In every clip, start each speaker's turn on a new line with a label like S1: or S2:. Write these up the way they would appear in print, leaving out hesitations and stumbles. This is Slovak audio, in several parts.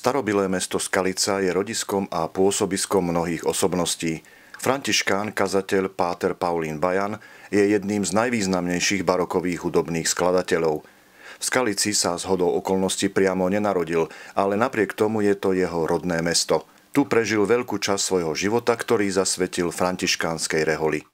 S1: Starobilé mesto Skalica je rodiskom a pôsobiskom mnohých osobností. Františkán, kazateľ páter Paulín Bajan je jedným z najvýznamnejších barokových hudobných skladateľov. V Skalici sa zhodou okolností priamo nenarodil, ale napriek tomu je to jeho rodné mesto. Tu prežil veľkú časť svojho života, ktorý zasvetil františkánskej reholi.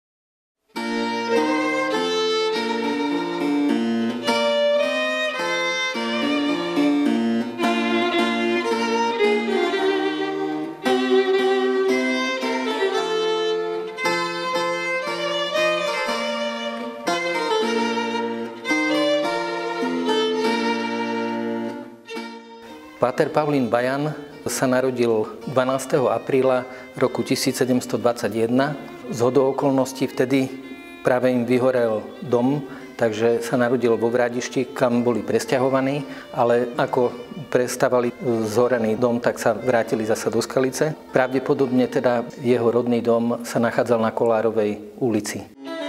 S2: Páter Paulín Bajan sa narodil 12. apríla roku 1721. Zhodou okolností vtedy práve im vyhorel dom, takže sa narodil vo Vrádišti, kam boli presťahovaní, ale ako prestávali zhorený dom, tak sa vrátili zasa do Skalice. Pravdepodobne teda jeho rodný dom sa nachádzal na Kolárovej ulici.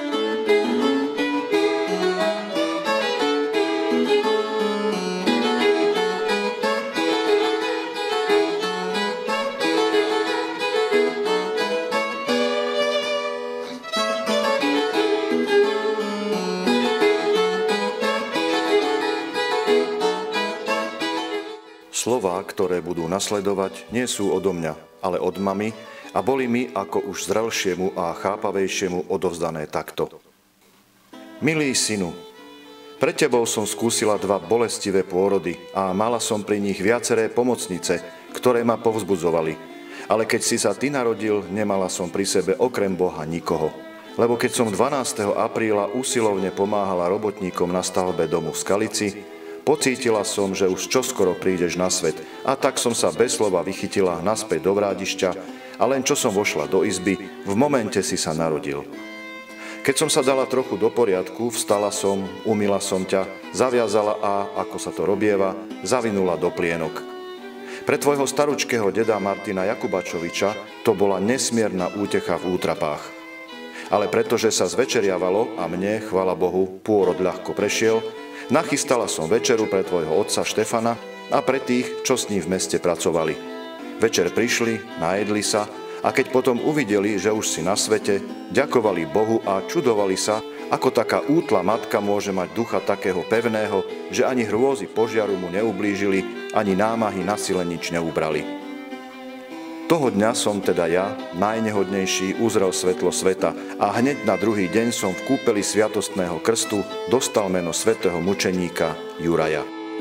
S1: Slová, ktoré budú nasledovať, nie sú odo mňa, ale od mamy a boli mi ako už zrelšiemu a chápavejšiemu odovzdané takto. Milý synu, pre tebou som skúsila 2 bolestivé pôrody a mala som pri nich viaceré pomocnice, ktoré ma povzbudzovali. Ale keď si sa ty narodil, nemala som pri sebe okrem Boha nikoho. Lebo keď som 12. apríla usilovne pomáhala robotníkom na stavbe domu v Skalici, pocítila som, že už čoskoro prídeš na svet, a tak som sa bez slova vychytila naspäť do Vrádišťa a len čo som vošla do izby, v momente si sa narodil. Keď som sa dala trochu do poriadku, vstala som, umyla som ťa, zaviazala a, ako sa to robieva, zavinula do plienok. Pre tvojho staručkého deda Martina Jakubačoviča to bola nesmierna útecha v útrapách. Ale pretože sa zvečeriavalo a mne, chvála Bohu, pôrod ľahko prešiel, nachystala som večeru pre tvojho otca Štefana a pre tých, čo s ním v meste pracovali. Večer prišli, najedli sa a keď potom uvideli, že už si na svete, ďakovali Bohu a čudovali sa, ako taká útla matka môže mať ducha takého pevného, že ani hrôzy požiaru mu neublížili, ani námahy na sile nič neubrali. Toho dňa som teda ja, najnehodnejší, uzrel svetlo sveta a hneď na druhý deň som v kúpeli sviatostného krstu dostal meno svätého mučeníka Juraja.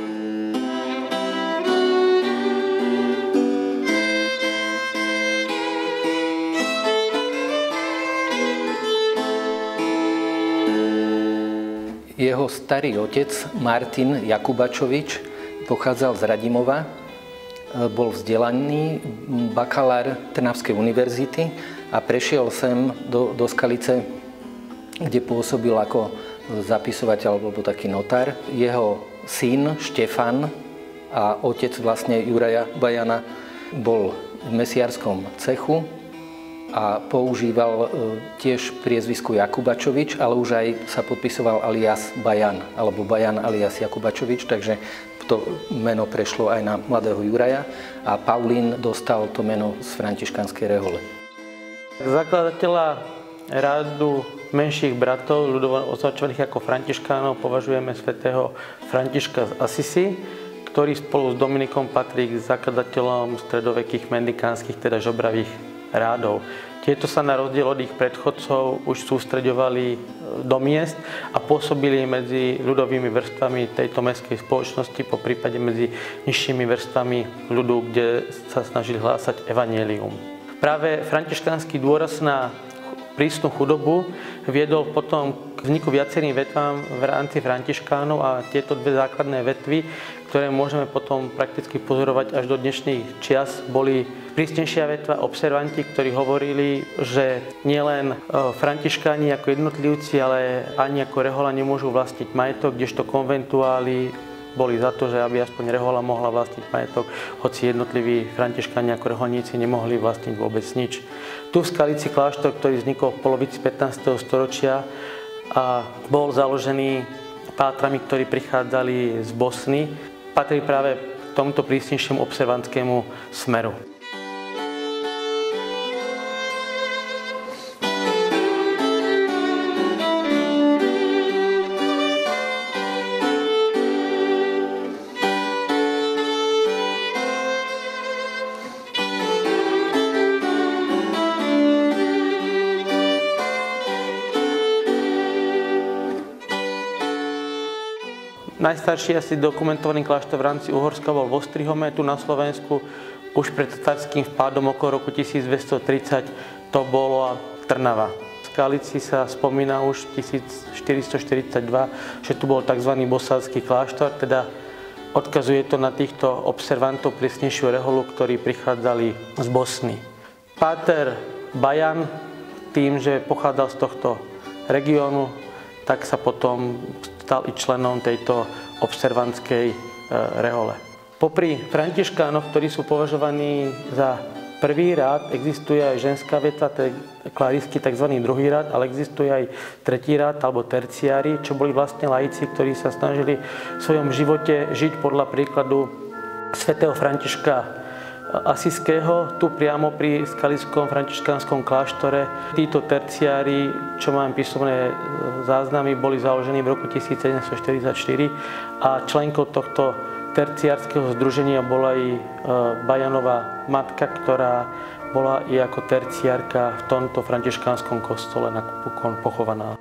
S2: Jeho starý otec Martin Jakubačovič pochádzal z Radimova. Bol vzdelaný, bakalár Trnavskej univerzity a prešiel sem do Skalice, kde pôsobil ako zapisovateľ alebo taký notár. Jeho syn Štefan a otec vlastne Juraja Bajana bol v mesiarskom cechu a používal tiež priezvisku Jakubačovič, ale už aj sa podpisoval alias Bajan alebo Bajan alias Jakubačovič, takže to meno prešlo aj na mladého Juraja a Paulín dostal to meno z františkánskej rehole.
S3: Zakladateľa rádu menších bratov, ľudovo označovaných ako františkánov, považujeme svätého Františka z Asisi, ktorý spolu s Dominikom patrí k zakladateľom stredovekých mendikánskych, teda žobravých rádov. Tieto sa na rozdiel od ich predchodcov už sústreďovali do miest a pôsobili medzi ľudovými vrstvami tejto mestskej spoločnosti, po prípade medzi nižšími vrstvami ľudu, kde sa snažili hlásať evanjelium. Práve františkánsky dôraz na prísnu chudobu viedol potom k vzniku viacerým vetvám v rámci františkánov a tieto 2 základné vetvy, ktoré môžeme potom prakticky pozorovať až do dnešných čias, boli prísnejšia vetva observanti, ktorí hovorili, že nielen františkáni ako jednotlivci, ale ani ako rehoľa nemôžu vlastniť majetok, kdežto konventuáli boli za to, že aby aspoň rehoľa mohla vlastniť majetok, hoci jednotliví františkáni ako reholníci nemohli vlastniť vôbec nič. Tu v Skalici kláštor, ktorý vznikol v polovici 15. storočia a bol založený pátrami, ktorí prichádzali z Bosny, patrí práve k tomuto prísnejšiemu observantskému smeru. Najstarší asi dokumentovaný kláštor v rámci Uhorska bol v Ostrihome, tu na Slovensku. Už pred tatárským vpádom okolo roku 1230 to bola Trnava. V Skalici sa spomína už 1442, že tu bol tzv. Bosácky kláštor, teda odkazuje to na týchto observantov prísnejšieho reholu, ktorí prichádzali z Bosny. Páter Bajan, tým, že pochádzal z tohto regiónu, tak sa potom stal i členom tejto observantskej rehole. Popri františkánoch, ktorí sú považovaní za prvý rád, existuje aj ženská veta, to je klarisky, tzv. Druhý rád, ale existuje aj tretí rád, alebo terciári, čo boli vlastne laici, ktorí sa snažili v svojom živote žiť podľa príkladu svätého Františka Asiského, tu priamo pri skalickom františkánskom kláštore. Títo terciári, čo mám písomné záznamy, boli založení v roku 1744 a členkou tohto terciárskeho združenia bola i Bajanová matka, ktorá bola i ako terciárka v tomto františkánskom kostole napokon pochovaná.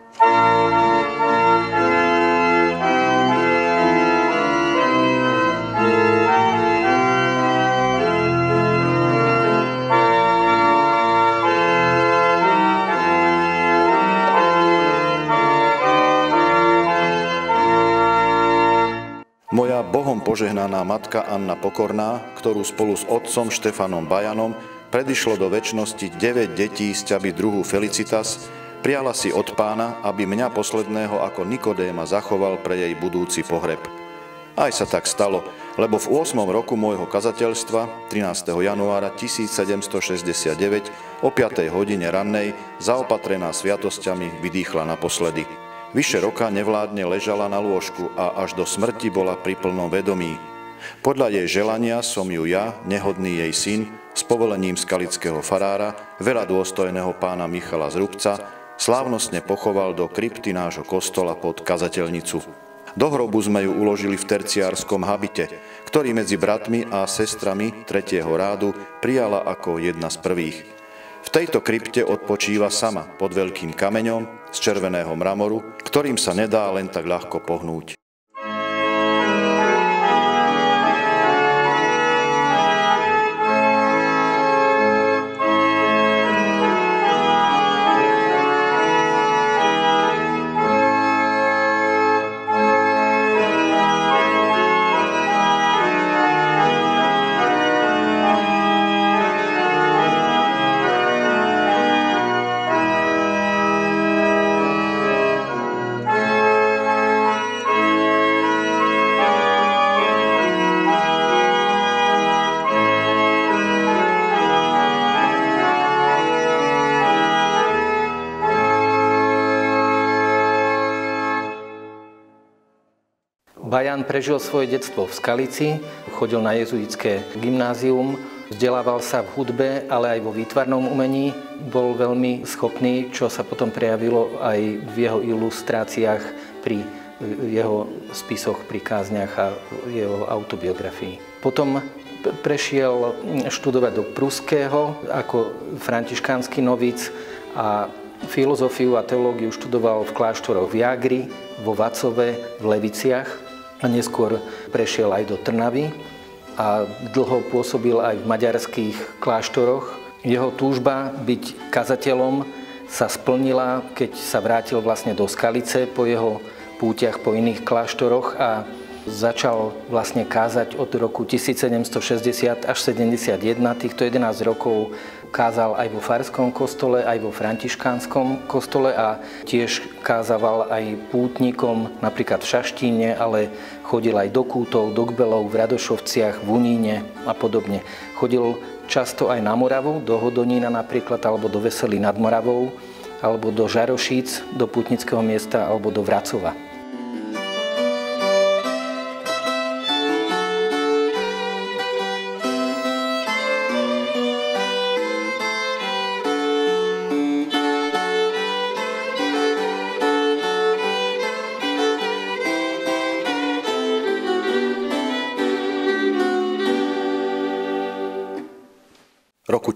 S1: Moja Bohom požehnaná matka Anna Pokorná, ktorú spolu s otcom Štefanom Bajanom predišlo do večnosti 9 detí z ťaby druhu Felicitas, prijala si od Pána, aby mňa posledného ako Nikodéma zachoval pre jej budúci pohreb. Aj sa tak stalo, lebo v 8. roku môjho kazateľstva, 13. januára 1769, o 5. hodine rannej, zaopatrená sviatosťami, vydýchla naposledy. Vyše roka nevládne ležala na lôžku a až do smrti bola pri plnom vedomí. Podľa jej želania som ju ja, nehodný jej syn, s povolením skalického farára, veľa dôstojného pána Michala z Rubca, slávnostne pochoval do krypty nášho kostola pod kazateľnicu. Do hrobu sme ju uložili v terciárskom habite, ktorý medzi bratmi a sestrami 3. rádu prijala ako jedna z prvých. V tejto krypte odpočíva sama pod veľkým kameňom z červeného mramoru, ktorým sa nedá len tak ľahko pohnúť.
S2: Bajan prežil svoje detstvo v Skalici, chodil na jezuitské gymnázium, vzdelával sa v hudbe, ale aj vo výtvarnom umení. Bol veľmi schopný, čo sa potom prejavilo aj v jeho ilustráciách, pri jeho spisoch, pri kázniach a jeho autobiografii. Potom prešiel študovať do Pruského ako františkánsky novic a filozofiu a teológiu študoval v kláštoroch v Jágri, vo Vacove, v Leviciach. A neskôr prešiel aj do Trnavy a dlho pôsobil aj v maďarských kláštoroch. Jeho túžba byť kazateľom sa splnila, keď sa vrátil vlastne do Skalice po jeho púťach po iných kláštoroch a začal vlastne kázať od roku 1760 až 71. Týchto 11 rokov kázal aj vo farskom kostole, aj vo františkánskom kostole a tiež kázal aj pútnikom, napríklad v Šaštíne, ale chodil aj do Kútov, do Kbelov, v Radošovciach, v Uníne a podobne. Chodil často aj na Moravu, do Hodonína napríklad, alebo do Veselí nad Moravou, alebo do Žarošíc, do pútnického miesta, alebo do Vracova.
S1: roku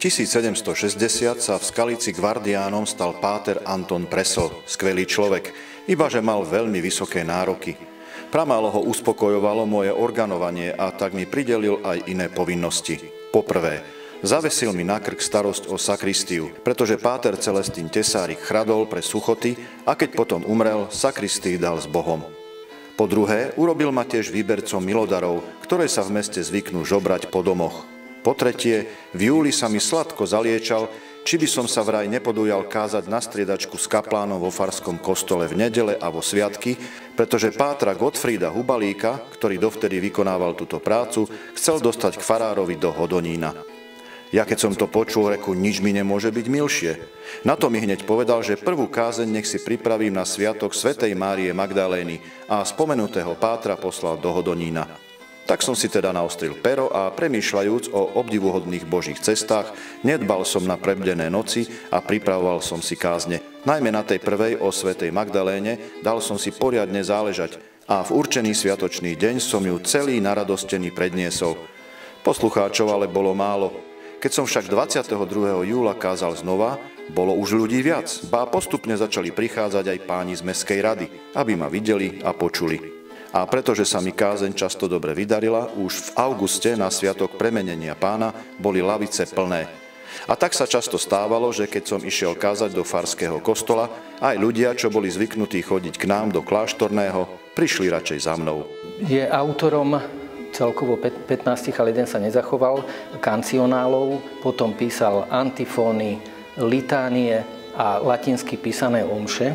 S1: 1760 sa v Skalici Guardianom stal páter Anton Presl, skvelý človek, ibaže mal veľmi vysoké nároky. Pramálo ho uspokojovalo moje organovanie a tak mi pridelil aj iné povinnosti. Poprvé, zavesil mi na krk starosť o sakristiu, pretože páter Celestín Tesárik chradol pre suchoty a keď potom umrel, sakristii dal s Bohom. Po druhé, urobil ma tiež výbercom milodarov, ktoré sa v meste zvyknú žobrať po domoch. Po tretie, v júli sa mi sladko zaliečal, či by som sa vraj nepodujal kázať na striedačku s kaplánom vo farskom kostole v nedele a vo sviatky, pretože pátra Gottfrieda Hubalíka, ktorý dovtedy vykonával túto prácu, chcel dostať k farárovi do Hodonína. Ja keď som to počul, reku, nič mi nemôže byť milšie. Na to mi hneď povedal, že prvú kázeň nech si pripravím na sviatok svätej Márie Magdalény a spomenutého pátra poslal do Hodonína. Tak som si teda naostril pero a premýšľajúc o obdivuhodných božích cestách, nedbal som na prebdené noci a pripravoval som si kázne. Najmä na tej prvej o svätej Magdaléne dal som si poriadne záležať a v určený sviatočný deň som ju celý naradostený predniesol. Poslucháčov ale bolo málo. Keď som však 22. júla kázal znova, bolo už ľudí viac, ba postupne začali prichádzať aj páni z mestskej rady, aby ma videli a počuli. A pretože sa mi kázeň často dobre vydarila, už v auguste na sviatok premenenia pána boli lavice plné. A tak sa často stávalo, že keď som išiel kázať do farského kostola, aj ľudia, čo boli zvyknutí chodiť k nám do kláštorného, prišli radšej za mnou.
S2: Je autorom celkovo 15, ale jeden sa nezachoval, kancionálov, potom písal antifóny, litánie a latinsky písané omše.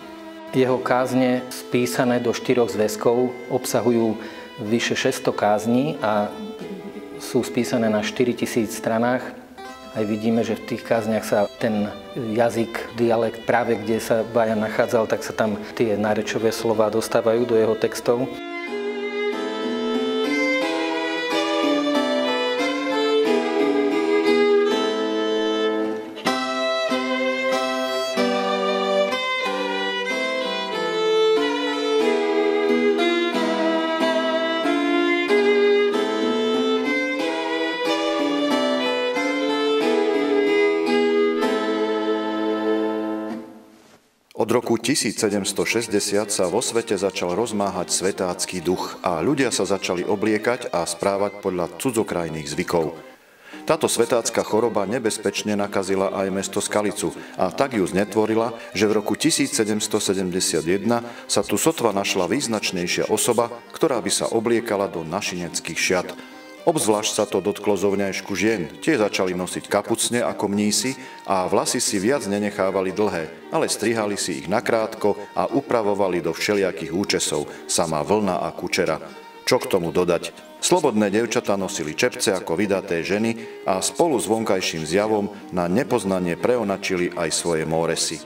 S2: Jeho kázne spísané do 4 zväzkov obsahujú vyše 600 kázní a sú spísané na 4000 stranách. Aj vidíme, že v tých kázniach sa ten jazyk, dialekt, práve kde sa Bajan nachádzal, tak sa tam tie nárečové slová dostávajú do jeho textov.
S1: Od roku 1760 sa vo svete začal rozmáhať svetácky duch a ľudia sa začali obliekať a správať podľa cudzokrajných zvykov. Táto svetácka choroba nebezpečne nakazila aj mesto Skalicu a tak ju znetvorila, že v roku 1771 sa tu sotva našla význačnejšia osoba, ktorá by sa obliekala do našineckých šiat. Obzvlášť sa to dotklo zovňajšku žien. Tie začali nosiť kapucne ako mnísi a vlasy si viac nenechávali dlhé, ale strihali si ich nakrátko a upravovali do všelijakých účesov, sama vlna a kučera. Čo k tomu dodať? Slobodné dievčatá nosili čepce ako vydaté ženy a spolu s vonkajším zjavom na nepoznanie preonačili aj svoje móresy.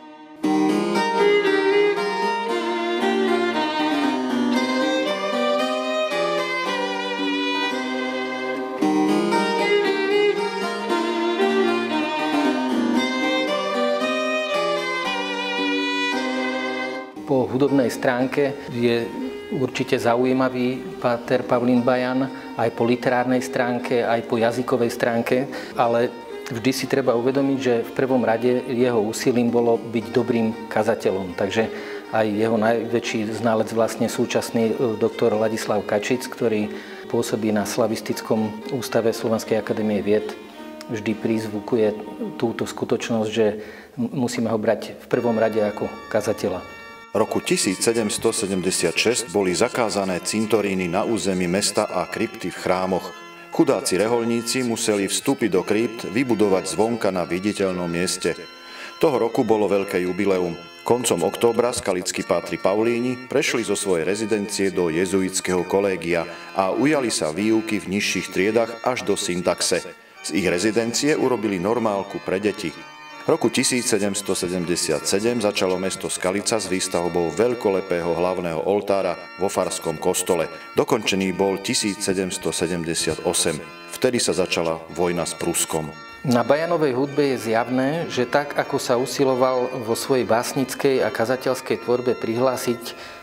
S2: Po hudobnej stránke je určite zaujímavý páter Pavlín Bajan, aj po literárnej stránke, aj po jazykovej stránke, ale vždy si treba uvedomiť, že v prvom rade jeho úsilím bolo byť dobrým kazateľom. Takže aj jeho najväčší znalec, vlastne súčasný doktor Ladislav Kačic, ktorý pôsobí na slavistickom ústave Slovenskej akadémie vied, vždy prizvukuje túto skutočnosť, že musíme ho brať v prvom rade ako kazateľa.
S1: V roku 1776 boli zakázané cintoríny na území mesta a krypty v chrámoch. Chudáci rehoľníci museli vstúpiť do krypt vybudovať zvonka na viditeľnom mieste. Toho roku bolo veľké jubileum. Koncom októbra skalickí pátri Paulíni prešli zo svojej rezidencie do jezuitského kolégia a ujali sa výuky v nižších triedach až do syntaxe. Z ich rezidencie urobili normálku pre deti. V roku 1777 začalo mesto Skalica s výstavbou veľkolepého hlavného oltára vo farskom kostole. Dokončený bol 1778. Vtedy sa začala vojna s Pruskom.
S2: Na Bajanovej hudbe je zjavné, že tak, ako sa usiloval vo svojej básnickej a kazateľskej tvorbe prihlásiť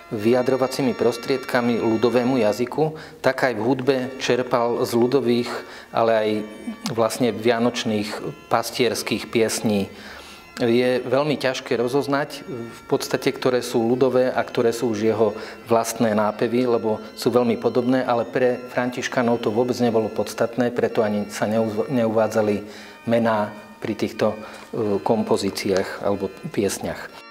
S2: vyjadrovacími prostriedkami ľudovému jazyku, tak aj v hudbe čerpal z ľudových, ale aj vlastne vianočných pastierských piesní. Je veľmi ťažké rozoznať v podstate, ktoré sú ľudové a ktoré sú už jeho vlastné nápevy, lebo sú veľmi podobné, ale pre františkanov to vôbec nebolo podstatné, preto ani sa neuvádzali mená pri týchto kompozíciách alebo piesňach.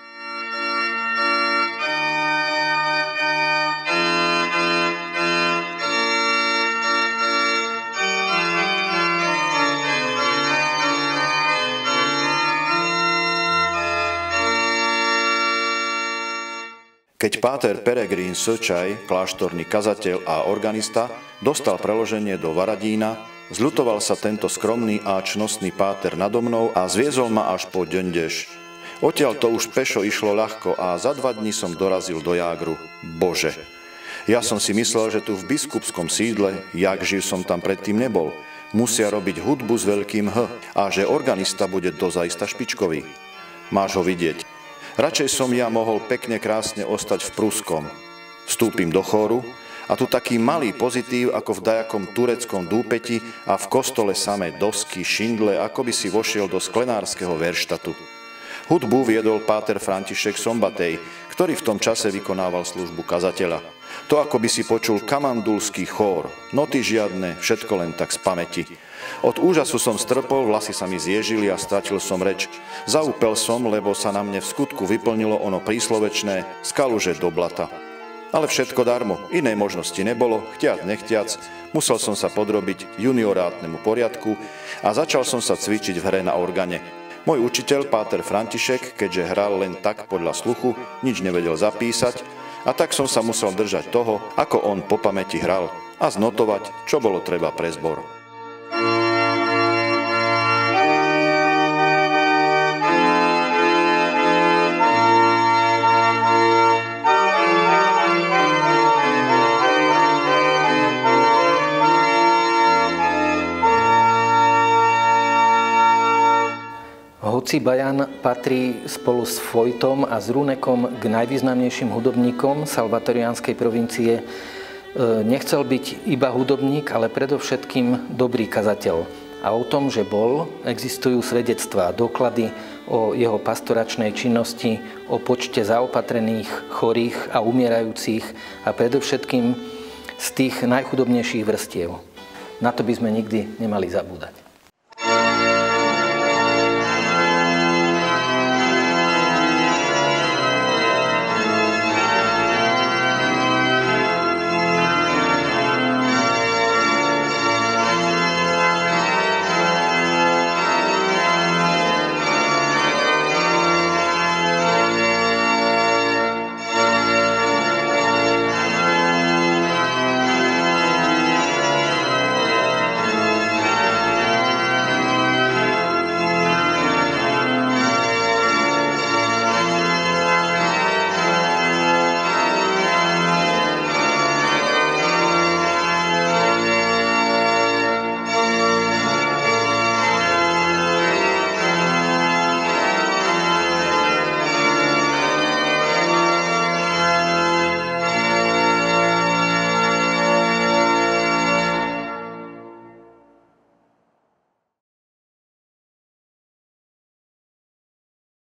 S1: Keď páter Peregrín Söčaj, kláštorný kazateľ a organista, dostal preloženie do Varadína, zľutoval sa tento skromný a čnostný páter nado mnou a zviezol ma až po Ďöndež. Odtiaľ to už pešo išlo ľahko a za 2 dní som dorazil do Jágru. Bože! Ja som si myslel, že tu v biskupskom sídle, jak živ som tam predtým nebol, musia robiť hudbu s veľkým H a že organista bude dozajista špičkový. Máš ho vidieť. Radšej som ja mohol pekne krásne ostať v Pruskom. Vstúpim do chóru a tu taký malý pozitív ako v dajakom tureckom dúpeti a v kostole samé dosky, šindle, ako by si vošiel do sklenárskeho verštatu. Hudbu viedol páter František Sombatej, ktorý v tom čase vykonával službu kazateľa. To ako by si počul kamandulský chór, noty žiadne, všetko len tak z pamäti. Od úžasu som strpol, vlasy sa mi zježili a stratil som reč. Zaúpel som, lebo sa na mne v skutku vyplnilo ono príslovečné z kaluže do blata. Ale všetko darmo, inej možnosti nebolo, chtiac nechtiac, musel som sa podrobiť juniorátnemu poriadku a začal som sa cvičiť v hre na organe. Môj učiteľ, páter František, keďže hral len tak podľa sluchu, nič nevedel zapísať, a tak som sa musel držať toho, ako on po pamäti hral a znotovať, čo bolo treba pre zbor.
S2: Hoci Bajan patrí spolu s Vojtom a s Runekom k najvýznamnejším hudobníkom salvatoriánskej provincie, nechcel byť iba hudobník, ale predovšetkým dobrý kazateľ. A o tom, že bol, existujú svedectvá, doklady o jeho pastoračnej činnosti, o počte zaopatrených, chorých a umierajúcich a predovšetkým z tých najchudobnejších vrstiev. Na to by sme nikdy nemali zabúdať.